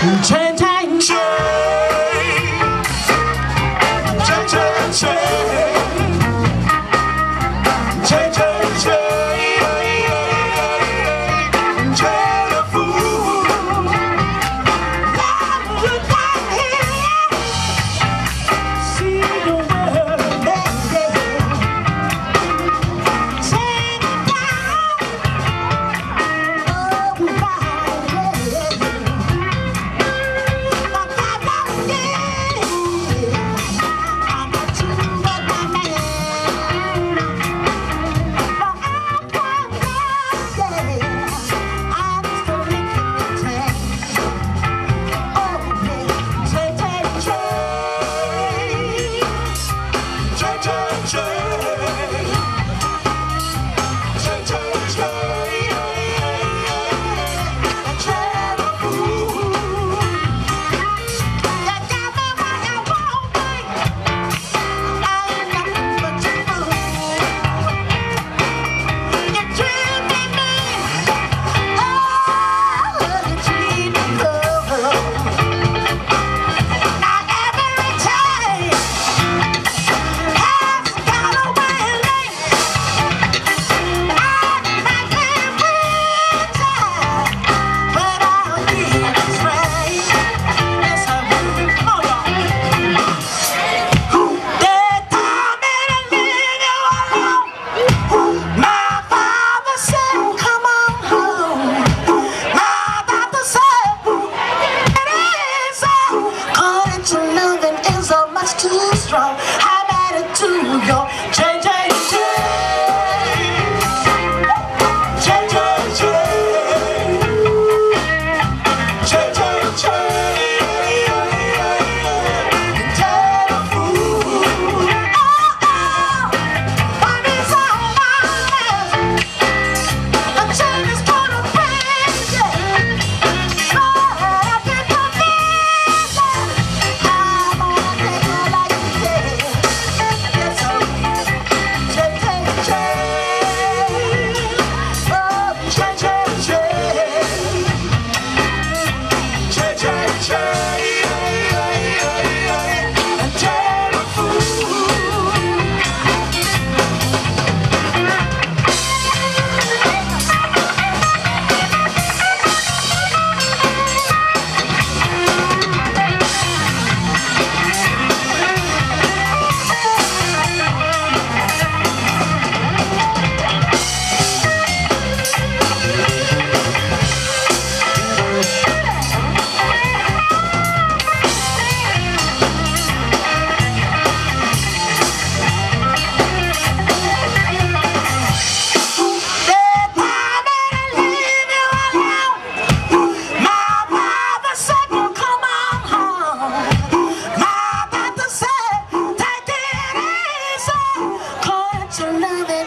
Chain, chain, chain. Chain, chain, chain. Chain, chain, chain. Chain a fool. Love you down here. See the world naked. Sing it down. Oh, we too strong. I'm added to your chain, chain, chain. Chain, chain, chain. Chain, chain, chain. Chain a fool. Oh, oh. One is all my life. A chain is gonna break it. But I can't confess it. I'm gonna take it like you did. Yes, sir. Chain, chain, chain. Oh, chain, chain, chain. Chain, chain, chain. And chain a fool. Love it.